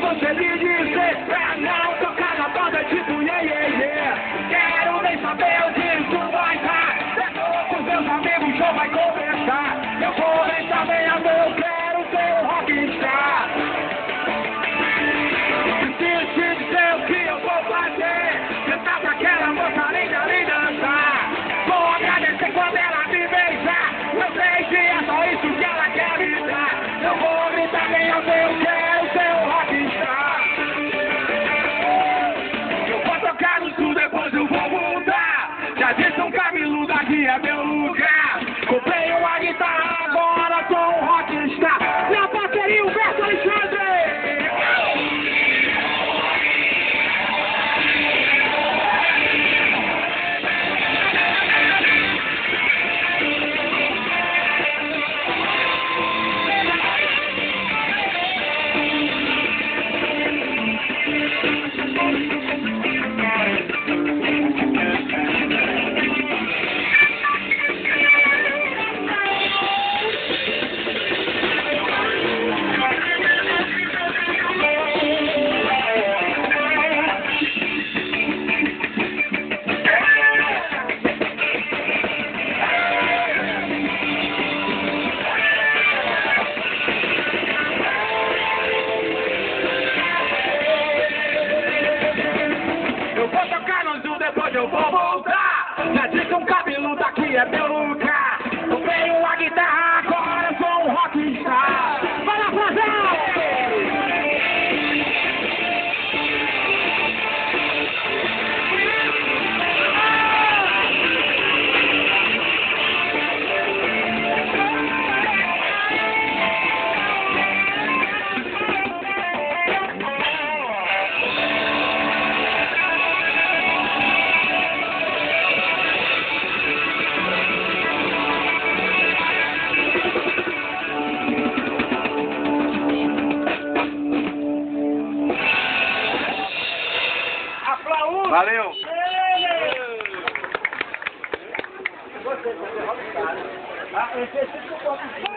você me dizer pra não tocar na banda tipo iê, iê, iê. Quero nem saber onde isso vai estar. Depois com meus amigos o show vai começar. Eu vou nem saber onde eu quero ser um rockstar. Preciso te dizer o que eu vou fazer. Cantar pra aquela moça linda ali dançar. Vou agradecer quando ela me beijar. Eu sei que é só isso que ela quer me dar. Eu vou gritar bem alto, eu quero ser um rockstar. Eu vou tocar no sul, depois eu vou voltar. Já disse um cabeludo, aqui é meu lugar. Comprei uma guitarra, agora sou um rockstar. Na bateria, o Beto Alexandre. Depois eu vou voltar. Já disse um cabeludo, aqui é meu lugar. Comprei uma guitarra, agora eu sou um rockstar. Vai lá, Frazão! Valeu! Você